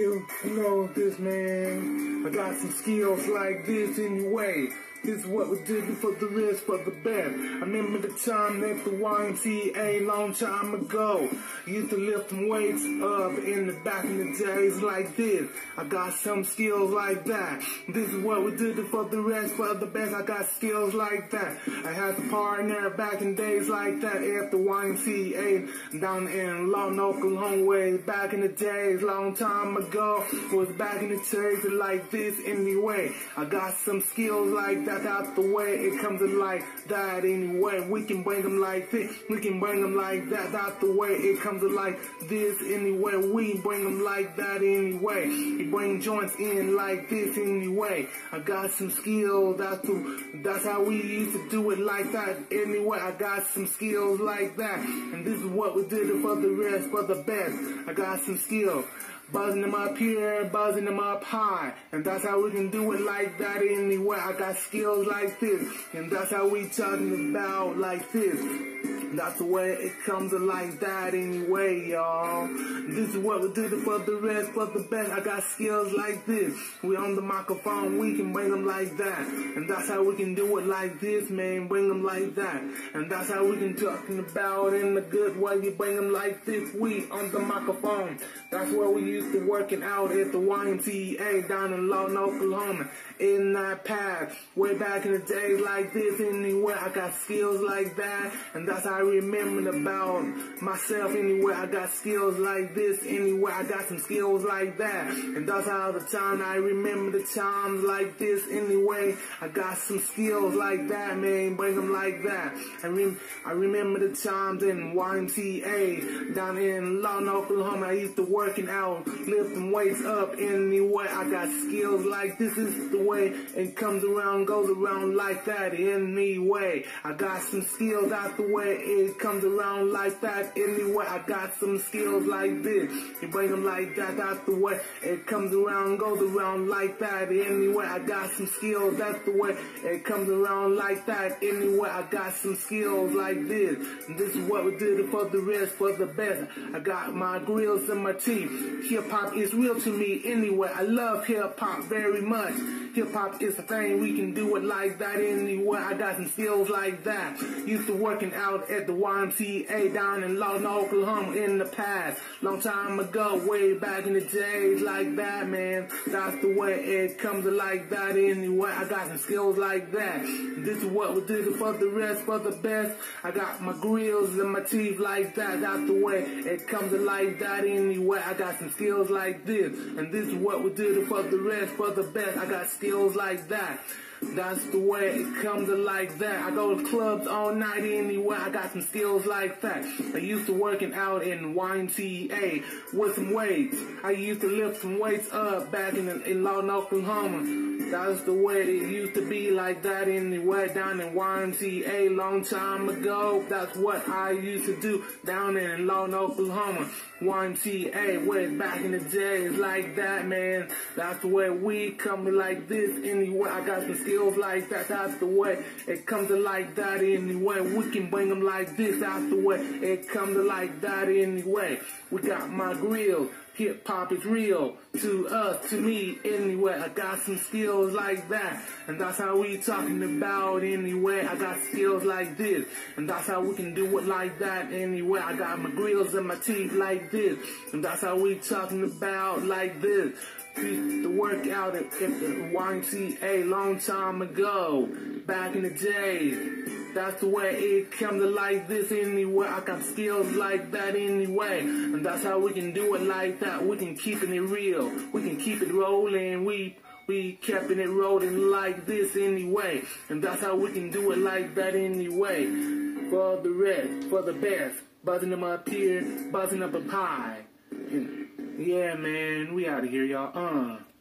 You know this, man. I got some skills like this anyway. This is what we did for the rest, for the best. I remember the time at the YMCA long time ago. Used to lift some weights up in the back in the days like this. I got some skills like that. This is what we did for the rest, for the best. I got skills like that. I had a partner back in days like that at the YMCA down in Lawton Oklahoma, way back in the days, long time ago. Was back in the days like this anyway. I got some skills like that. Out the way, it comes in like that anyway. We can bring them like this, we can bring them like that. Out the way, it comes in like this anyway. We bring them like that anyway. We bring joints in like this anyway. I got some skills, that's how we used to do it like that anyway. I got some skills like that, and this is what we did for the rest, for the best. I got some skills. Buzzing them up here, buzzing them up high. And that's how we can do it like that anyway. I got skills like this. And that's how we talking about like this. That's the way it comes like that anyway, y'all. This is what we do for the rest, for the best. I got skills like this. We on the microphone, we can bring them like that. And that's how we can do it like this, man. Bring them like that. And that's how we can talking about in the good way. You bring them like this. We on the microphone. That's where we used to working out at the YMCA down in Lawton, Oklahoma. In that past, way back in the days like this anyway. I got skills like that. And that's how I remember about myself anyway. I got skills like this anyway. I got some skills like that. And that's how the time I remember the times like this anyway. I got some skills like that, man. Bring them like that. I remember the times in YMCA down in Lawton, Oklahoma. I used to working out, lifting weights up anyway. I got skills like this is the way it comes around, goes around like that anyway. I got some skills out the way it comes around like that anyway. I got some skills like this. You bring them like that out the way it comes around, goes around like that anyway. I got some skills, that's the way it comes around like that anyway. I got some skills like this. And this is what we did for the rest, for the best. I got my grills and my teeth. Hip hop is real to me anyway. I love hip hop very much. Hip hop is a thing, we can do it like that anyway. I got some skills like that. Used to working out at the YMCA down in Lawton, Oklahoma in the past. Long time ago, way back in the days like that, man. That's the way it comes like that anyway. I got some skills like that. This is what we did for the rest, for the best. I got my grills and my teeth like that. That's the way it comes like that anyway. I got some skills like this. And this is what we did for the rest, for the best. I got skills like that. That's the way it comes like that. I go to clubs all night anyway. I got some skills like that. I used to working out in YMCA with some weights. I used to lift some weights up back in Lawton, Oklahoma. That's the way it used to be like that anyway down in YMCA long time ago. That's what I used to do down in Lawton, Oklahoma. YMCA way back in the days like that, man. That's the way we come like this anyway. I got some skills like that. That's the way it comes like that anyway. We can bring them like this. That's the way it comes like that anyway. We got my grill. Hip hop is real to us, to me anyway. I got some skills like that, and that's how we talking about anyway. I got skills like this, and that's how we can do it like that anyway. I got my grills and my teeth like this, and that's how we talking about like this. Used to work out at the YMCA long time ago, back in the day. That's the way it comes like this anyway. I got skills like that anyway. And that's how we can do it like that. We can keep it real. We can keep it rolling. We keeping it rolling like this anyway. And that's how we can do it like that anyway. For the rest, for the best. Buzzing them up here, buzzing up high. Yeah, man, we out of here, y'all.